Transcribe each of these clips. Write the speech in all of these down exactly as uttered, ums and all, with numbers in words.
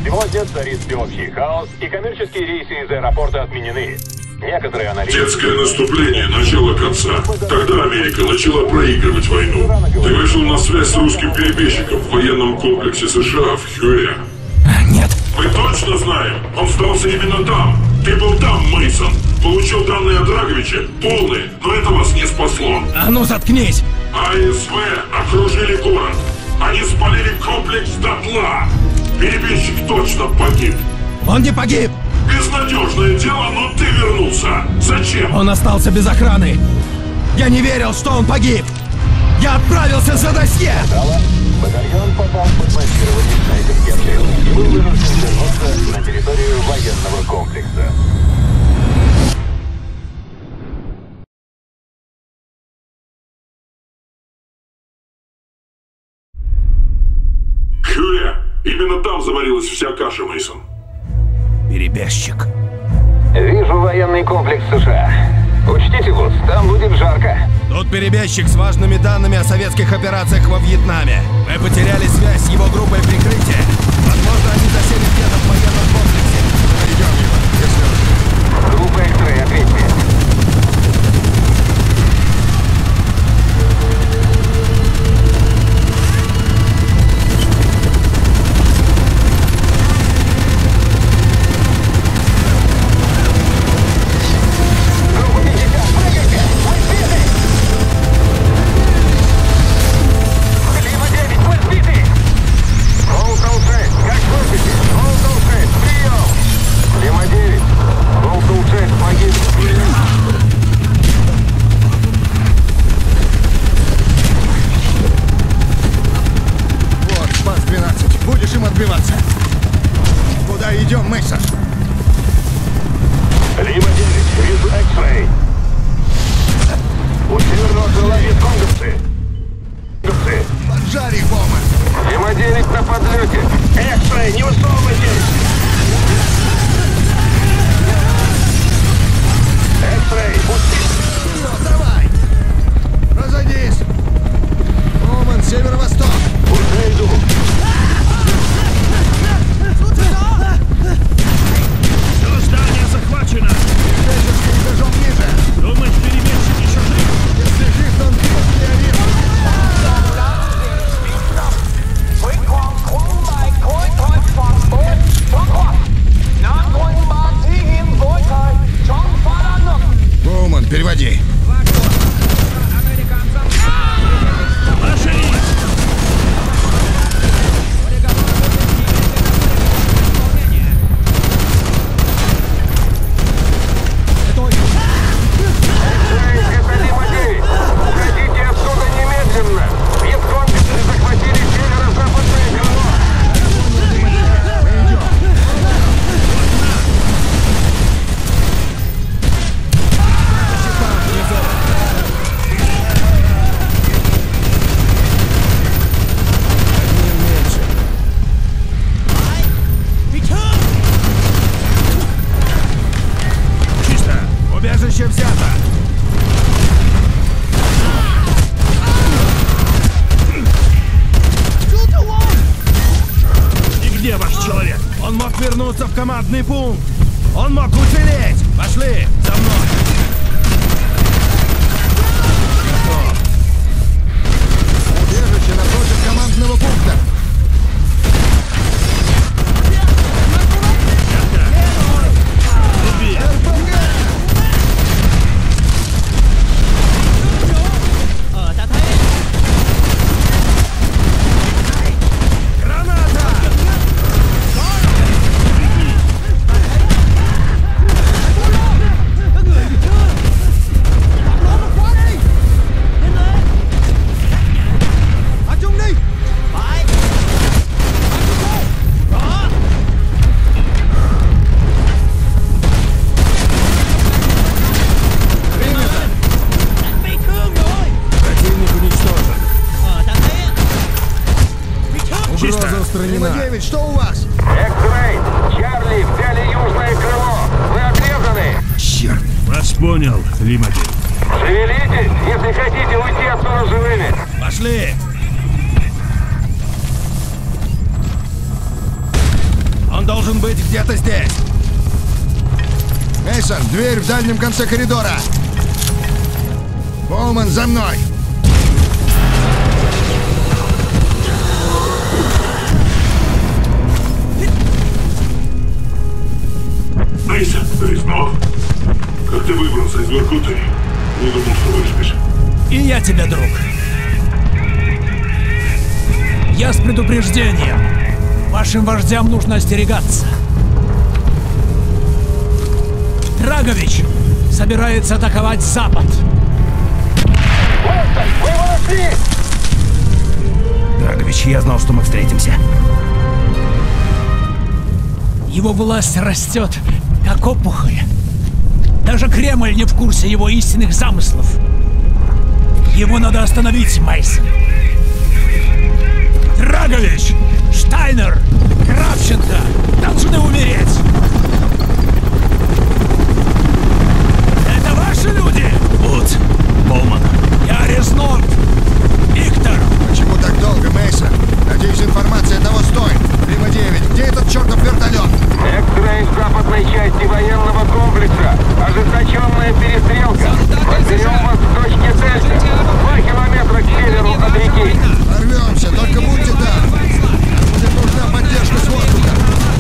Сегодня царит всеобщий хаос, и коммерческие рейсы из аэропорта отменены. Некоторые аналитики... Детское наступление начало конца. Тогда Америка начала проигрывать войну. Ты вышел на связь с русским перебежчиком в военном комплексе США в Хьюэ. Нет. Мы точно знаем. Он сдался именно там. Ты был там, Мейсон. Получил данные о Драговиче. Полные, но это вас не спасло. А ну заткнись! АСВ окружили город. Они спалили комплекс дотла. Перебежчик точно погиб. Он не погиб! Безнадежное дело, но ты вернулся. Зачем? Он остался без охраны. Я не верил, что он погиб. Я отправился за досье. Батальон попал под массированный снайперский обстрел и был вынужден вернуться на территорию военного комплекса. Хьюэ, именно там заварилась вся каша, Мейсон. Перебежчик. Вижу военный комплекс США. Учтите, Вуд, там будет жарко. Тут перебежчик с важными данными о советских операциях во Вьетнаме. Мы потеряли связь с его группой прикрытия. Возможно, они засели где-то в военном комплексе. Найдем его, если... Группа X-Ray, ответьте. Командный пункт! Он мог уцелеть! Пошли! За мной! Убежище напротив командного пункта! девять, что у вас? X-Ray, Чарли, взяли южное крыло. Вы отрезаны. Черт. Вас понял, Лима девять. Шевелитесь, если хотите уйти отсюда живыми. Пошли. Он Он должен быть где-то здесь. Мейсон, дверь в дальнем конце коридора. Коулман, за мной. Мейсон, ты снова? Как ты выбрался из Воркуты? Не думал, что выживешь. И я тебе, друг. Я с предупреждением. Вашим вождям нужно остерегаться. Драгович собирается атаковать Запад. Вы его нашли! Драгович, я знал, что мы встретимся. Его власть растет, как опухоль. Даже Кремль не в курсе его истинных замыслов. Его надо остановить, Мейсон. Драгович, Штайнер, Кравченко должны умереть. Это ваши люди? Вудс, Коулман. Я Резнов. Виктор. Почему так долго, Мейсон? Надеюсь, информация того стоит. Лима девять, где этот чертов вертолет? Экстрей в западной части военного комплекса. Ожесточенная перестрелка. Подберем вас в точке Дельта. Два километра к северу от реки. Порвемся, только будьте там. Нам будет нужна поддержка с воздуха.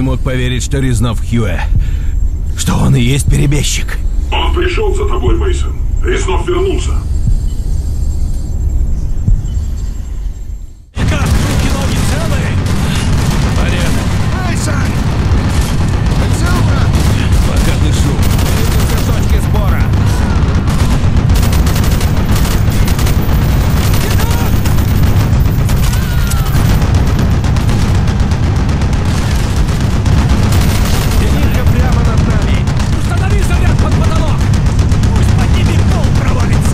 мог поверить, что Резнов Хьюэ, что он и есть перебежчик. Он пришел за тобой, Мейсон. Резнов вернулся. Как руки-ноги целые? Порядок. Мейсон! Ты цел, брат? Пока дышу. Двигайся к точке сбора. Зенитка прямо над нами. Установи заряд под потолок! Пусть под ними пол провалится!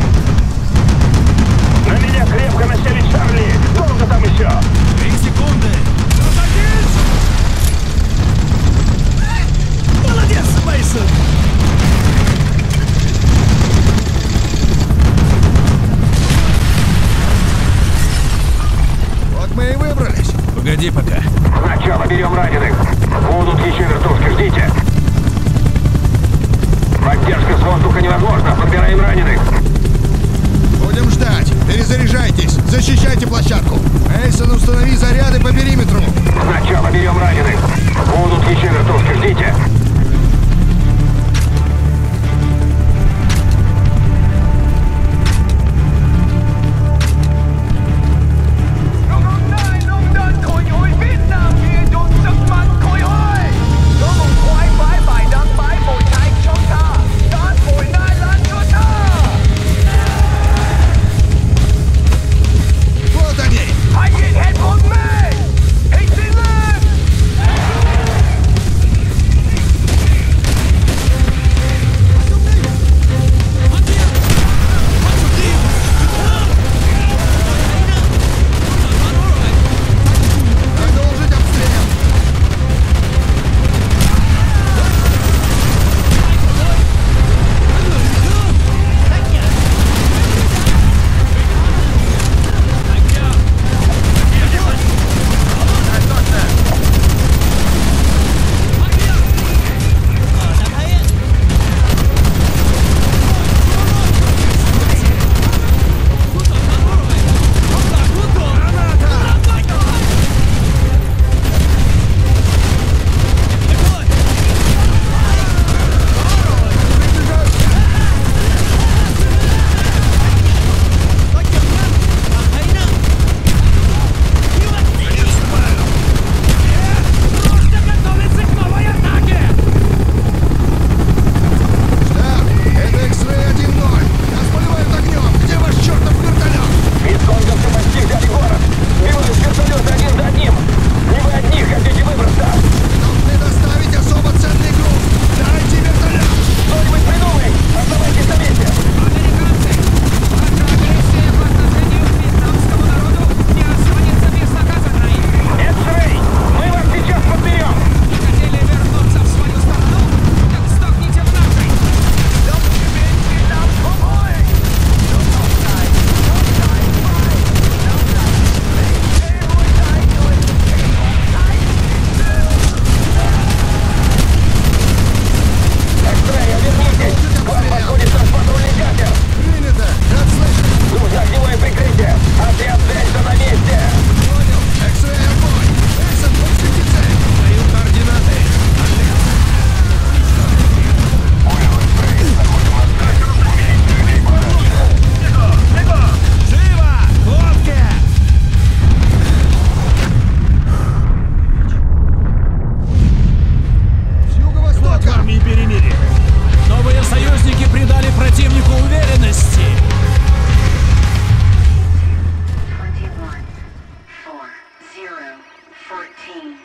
На меня крепко насели, Чарли! Долго там еще? Три секунды. Молодец, Мейсон! Вот мы и выбрались. Погоди пока. Сначала берем раненых. Будут еще вертушки, ждите. Поддержка с воздуха невозможна. Подбираем раненых. Будем ждать. Перезаряжайтесь. Защищайте площадку. Мейсон, установи заряды по периметру. Сначала берем раненых. Будут еще вертушки, ждите. Вот они. Продолжить обстрел. Готовится к новой атаке! Так, это X-Ray один ноль. Нас поливают огнем. Где ваш чертов вертолет? Висконговцы почти взяли город. Сбивают вертолеты один за одним. Не вы одни хотите выбраться. Должны доставить особо ценный груз. Дайте вертолет. Что-нибудь придумай. Оставайтесь на месте. Американцы! Ваша агрессия по отношению к вьетнамскому народу не останется безнаказанной! X-Ray, мы вас сейчас подберем. Не хотели вернуться в свою страну? Так сдохните в нашей! X-Ray, обернитесь. К вам подходит наш патрульный катер. Принято. Как слышишь? Нужно огневое прикрытие. Отряд Дельта на месте. Понял. X-Ray огонь. Мейсон, подсвети цель. Даю координаты. Живо! К лодке! С юго-востока. Армии перемирие. Новые союзники придали противнику уверенности! twenty-one, four, zero, fourteen.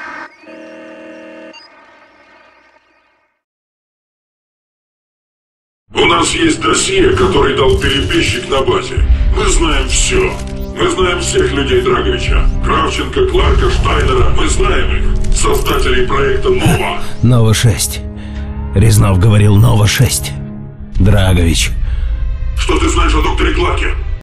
У нас есть досье, который дал перебежчик на базе. Мы знаем все. Мы знаем всех людей Драговича. Кравченко, Кларка, Штайнера. Мы знаем их. Создателей проекта «Нова». Нова шесть. Резнов говорил Нова шесть. Драгович. Что ты знаешь о докторе Кларке?